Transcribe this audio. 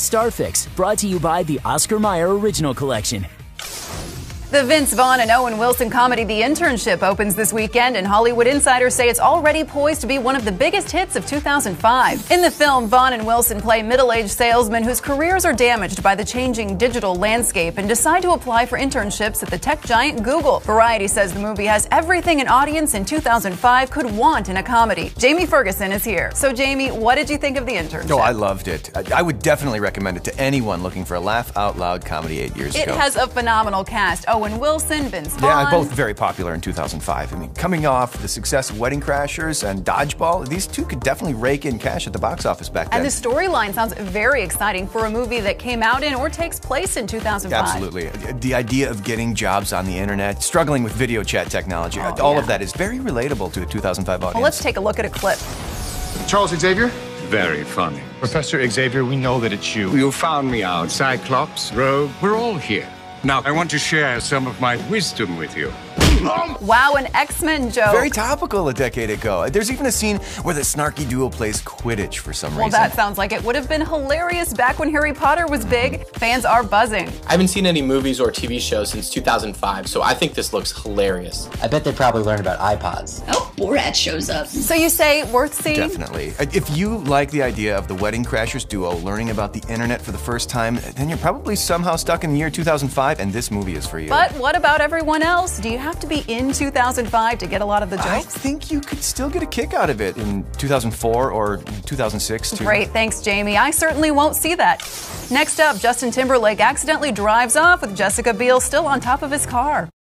Starfix, brought to you by the Oscar Mayer Original Collection. The Vince Vaughn and Owen Wilson comedy The Internship opens this weekend, and Hollywood insiders say it's already poised to be one of the biggest hits of 2005. In the film, Vaughn and Wilson play middle-aged salesmen whose careers are damaged by the changing digital landscape and decide to apply for internships at the tech giant Google. Variety says the movie has everything an audience in 2005 could want in a comedy. Jamie Ferguson is here. So, Jamie, what did you think of The Internship? Oh, I loved it. I would definitely recommend it to anyone looking for a laugh-out-loud comedy 8 years ago. It has a phenomenal cast. Owen Wilson, Vince Vaughn. Yeah, both very popular in 2005. I mean, coming off the success of Wedding Crashers and Dodgeball, these two could definitely rake in cash at the box office back then. And the storyline sounds very exciting for a movie that came out in or takes place in 2005. Absolutely. The idea of getting jobs on the internet, struggling with video chat technology, all of that is very relatable to a 2005 audience. Well, let's take a look at a clip. Charles Xavier? Very funny. Professor Xavier, we know that it's you. You found me out. Cyclops, Rogue, we're all here. Now, I want to share some of my wisdom with you. Wow, an X-Men joke. Very topical a decade ago. There's even a scene where the snarky duo plays Quidditch for some reason. Well, that sounds like it would have been hilarious back when Harry Potter was big. Fans are buzzing. I haven't seen any movies or TV shows since 2005, so I think this looks hilarious. I bet they probably learned about iPods. Oh, Borat shows up. So you say worth seeing? Definitely. If you like the idea of the Wedding Crashers duo learning about the internet for the first time, then you're probably somehow stuck in the year 2005, and this movie is for you. But what about everyone else? Do you have to be in 2005 to get a lot of the jokes? I think you could still get a kick out of it in 2004 or 2006 too. Great, thanks, Jamie. I certainly won't see that. Next up, Justin Timberlake accidentally drives off with Jessica Biel still on top of his car.